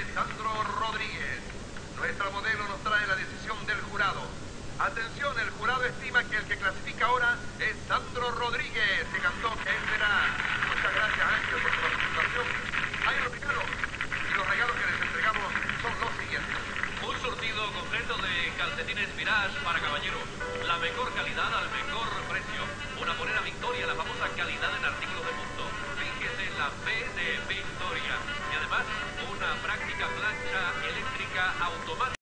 Sandro Rodríguez. Nuestra modelo nos trae la decisión del jurado. Atención, el jurado estima que el que clasifica ahora es Sandro Rodríguez, que cantó que él será. Muchas gracias, Ángel, por su participación. Hay los regalos, y los regalos que les entregamos son los siguientes. Un surtido completo de calcetines Mirage para caballeros. La mejor calidad al mejor precio. Una polera Victoria, la famosa calidad en artículos de punto. Fíjese en la B de Victoria. Y además, una práctica plancha eléctrica automática.